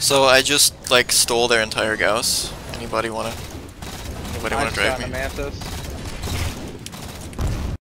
So I just like stole their entire Gauss. Anybody wanna drive me? Mantis.